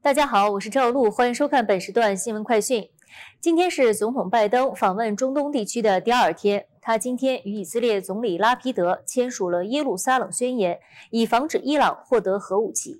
大家好，我是赵露，欢迎收看本时段新闻快讯。今天是总统拜登访问中东地区的第2天，他今天与以色列总理拉皮德签署了耶路撒冷宣言，以防止伊朗获得核武器。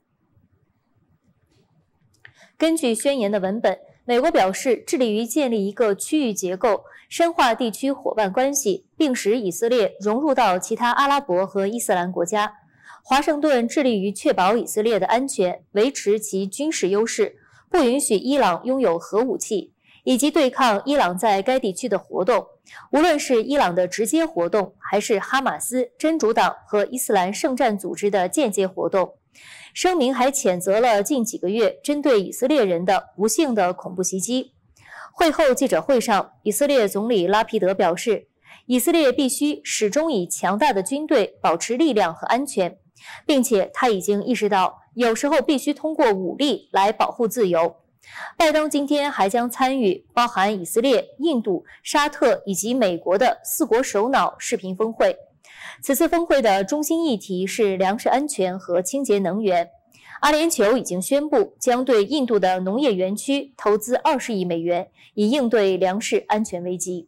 根据宣言的文本，美国表示致力于建立一个区域结构，深化地区伙伴关系，并使以色列融入到其他阿拉伯和伊斯兰国家。华盛顿致力于确保以色列的安全，维持其军事优势，不允许伊朗拥有核武器，以及对抗伊朗在该地区的活动，无论是伊朗的直接活动，还是哈马斯、真主党和伊斯兰圣战组织的间接活动。声明还谴责了近几个月针对以色列人的不幸的恐怖袭击。会后记者会上，以色列总理拉皮德表示，以色列必须始终以强大的军队保持力量和安全，并且他已经意识到，有时候必须通过武力来保护自由。拜登今天还将参与包含以色列、印度、沙特以及美国的4国首脑视频峰会。此次峰会的中心议题是粮食安全和清洁能源。阿联酋已经宣布将对印度的农业园区投资20亿美元，以应对粮食安全危机。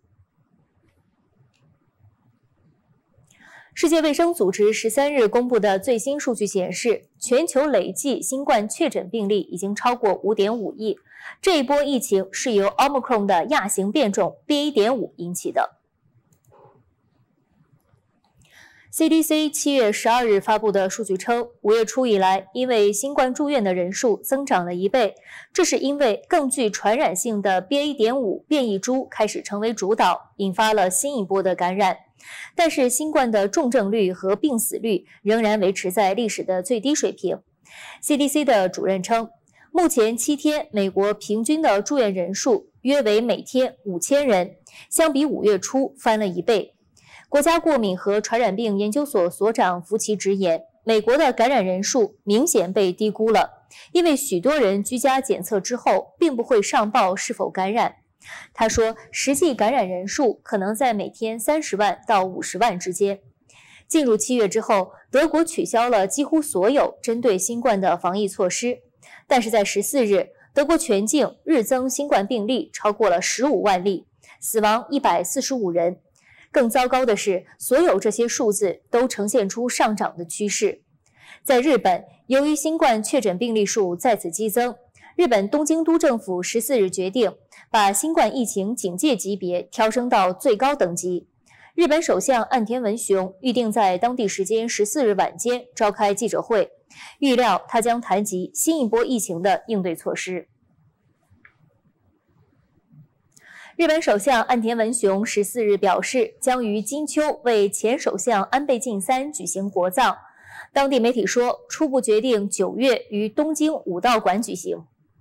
世界卫生组织13日公布的最新数据显示，全球累计新冠确诊病例已经超过 5.5 亿。这一波疫情是由 Omicron 的亚型变种 BA.5 引起的。CDC 7月12日发布的数据称，5月初以来，因为新冠住院的人数增长了1倍，这是因为更具传染性的 BA.5 变异株开始成为主导，引发了新一波的感染。但是新冠的重症率和病死率仍然维持在历史的最低水平。CDC 的主任称，目前7天美国平均的住院人数约为每天5000人，相比5月初翻了1倍。国家过敏和传染病研究所所长福奇直言，美国的感染人数明显被低估了，因为许多人居家检测之后并不会上报是否感染。他说，实际感染人数可能在每天30万到50万之间。进入7月之后，德国取消了几乎所有针对新冠的防疫措施，但是在14日，德国全境日增新冠病例超过了15万例，死亡145人。更糟糕的是，所有这些数字都呈现出上涨的趋势。在日本，由于新冠确诊病例数再次激增，日本东京都政府14日决定把新冠疫情警戒级别调升到最高等级。日本首相岸田文雄预定在当地时间14日晚间召开记者会，预料他将谈及新一波疫情的应对措施。日本首相岸田文雄14日表示，将于金秋为前首相安倍晋三举行国葬。当地媒体说，初步决定9月于东京武道馆举行。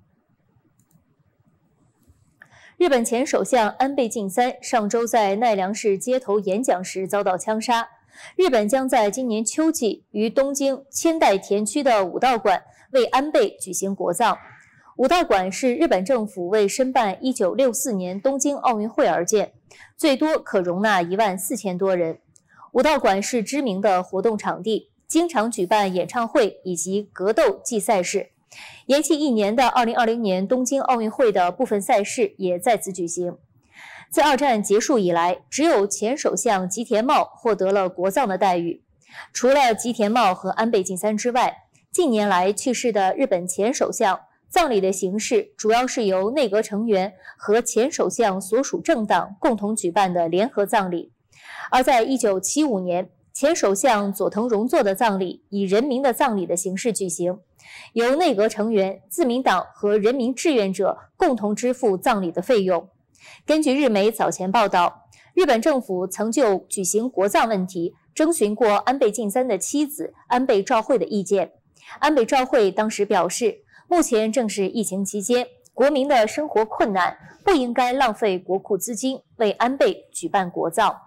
日本前首相安倍晋三上周在奈良市街头演讲时遭到枪杀。日本将在今年秋季于东京千代田区的武道馆为安倍举行国葬。武道馆是日本政府为申办1964年东京奥运会而建，最多可容纳14000多人。武道馆是知名的活动场地，经常举办演唱会以及格斗技赛事。延期1年的2020年东京奥运会的部分赛事也在此举行。自二战结束以来，只有前首相吉田茂获得了国葬的待遇。除了吉田茂和安倍晋三之外，近年来去世的日本前首相葬礼的形式主要是由内阁成员和前首相所属政党共同举办的联合葬礼。而在1975年，前首相佐藤荣作的葬礼以人民的葬礼的形式举行，由内阁成员、自民党和人民志愿者共同支付葬礼的费用。根据日媒早前报道，日本政府曾就举行国葬问题征询过安倍晋三的妻子安倍昭惠的意见。安倍昭惠当时表示，目前正是疫情期间，国民的生活困难，不应该浪费国库资金为安倍举办国葬。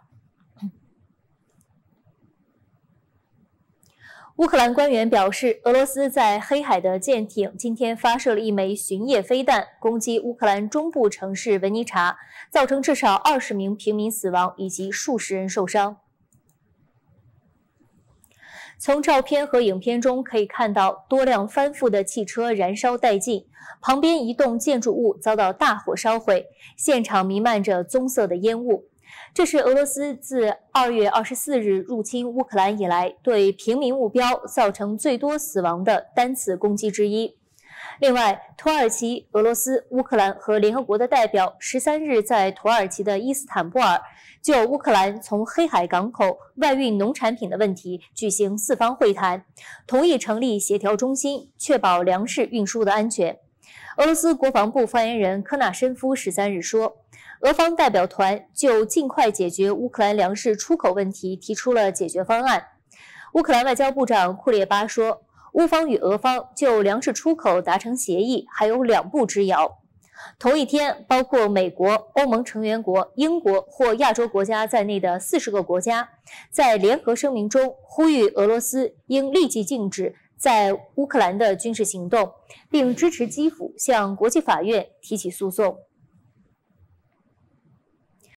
乌克兰官员表示，俄罗斯在黑海的舰艇今天发射了一枚巡夜飞弹，攻击乌克兰中部城市文尼察，造成至少20名平民死亡以及数十人受伤。 从照片和影片中可以看到，多辆翻覆的汽车燃烧殆尽，旁边一栋建筑物遭到大火烧毁，现场弥漫着棕色的烟雾。这是俄罗斯自2月24日入侵乌克兰以来对平民目标造成最多死亡的单次攻击之一。另外，土耳其、俄罗斯、乌克兰和联合国的代表13日在土耳其的伊斯坦布尔就乌克兰从黑海港口外运农产品的问题举行4方会谈，同意成立协调中心，确保粮食运输的安全。俄罗斯国防部发言人科纳申夫13日说，俄方代表团就尽快解决乌克兰粮食出口问题提出了解决方案。乌克兰外交部长库列巴说，乌方与俄方就粮食出口达成协议还有2步之遥。同一天，包括美国、欧盟成员国、英国或亚洲国家在内的40个国家，在联合声明中呼吁俄罗斯应立即禁止在乌克兰的军事行动，并支持基辅向国际法院提起诉讼。